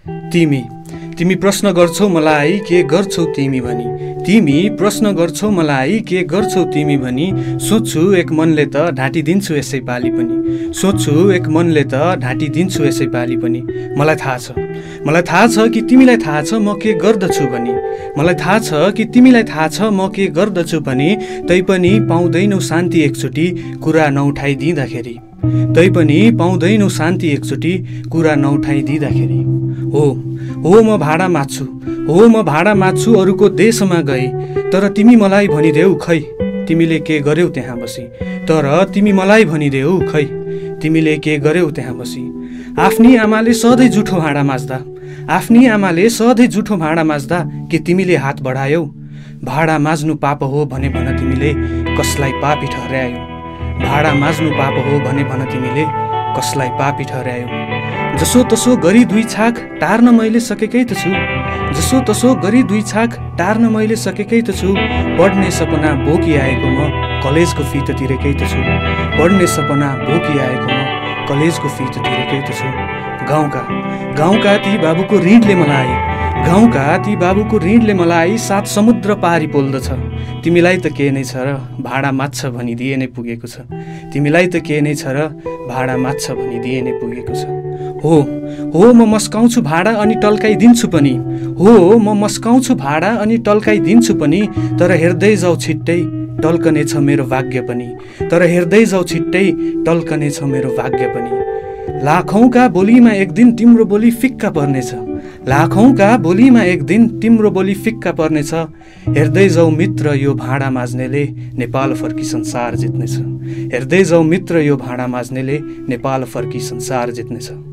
तिमी प्रश्न गर्छौ मलाई के गर्छौ तिमी भनी, तिमी प्रश्न गर्छौ मलाई के गर्छौ तिमी भनी, सोच्छु एक मनले त ढाँटिदिन्छु यसै पाली पनि, सोच्छु एक मनले त ढाँटिदिन्छु यसै पाली पनि। मलाई थाहा छ कि तिमीलाई थाहा छ म के गर्दछु भनी, मलाई थाहा छ कि तिमीलाई थाहा छ म के गर्दछु भनी, तैपनि पाउँदैनौ शान्ति एकचोटि कुरा नउठाइदिँदाखेरि, तैपनि पाउँदैनौ शान्ति एकचोटि कुरा नउठाइदिँदाखेरि। हो म भाडा माग्छु, हो म भाडा माग्छु अरूको देशमा गई, तर तिमी मलाई भनिदेऊ खै तिमीले के गर्यौ त्यहाँ बसी, तर तिमी मलाई भनिदेऊ खै तिमीले के गर्यौ त्यहाँ बसी। आफ्नी आमाले सधैँ जुठो भाँडा माझ्दा, आफ्नी आमाले सधैँ जुठो भाँडा माझ्दा के तिमीले हात बढायौ, भाडा माझ्नु पाप हो भने भन तिमीले कसलाई पापी ठहर्यायौ, भाडा माझ्नु पाप हो भने भन तिमीले कसलाई पापी ठहर्यायौ। जसो तसो गरी दुई छाक टार्न मैले सकेकै त छु, जसो तसो गरी दुई छाक टार्न मैले सकेकै त छु, पढ्ने सपना बोकी आएको म कलेजको फी त तिरेकै त छु, पढ्ने सपना बोकी आएको म कलेजको फी त तिरेकै त छु। गाउँका ती बाबुको ऋणले मलाई, गाउँका ती बाबुको ऋणले मलाई सात समुद्र पारी पोल्दछ, तिमीलाई त के नै छ र भाडा माग्छ भनिदिए नै पुगेको छ, तिमीलाई त के नै छ र भाडा माग्छ भनिदिए नै पुगेको छ। हो म मस्काउँछु भाडा अनि टल्काइदिन्छु पनि, हो म मस्काउँछु भाडा अनि टल्काइदिन्छु पनि, तर हेर्दै जाऊ छिट्टै टल्कने छ मेरो भाग्य पनि, तर हेर्दै जाऊ छिट्टै टल्कने छ मेरो भाग्य पनि। लाखौँका बोलीमा एक दिन तिम्रो बोली फिक्का पर्नेछ, लाखौँका बोलीमा एक दिन तिम्रो बोली फिक्का पर्नेछ, हेर्दै जाऊ मित्र यो भाँडा माझ्नेले नेपाल फर्की संसार जित्नेछ, हेर्दै जाऊ मित्र यो भाँडा माझ्नेले नेपाल फर्की संसार जित्नेछ।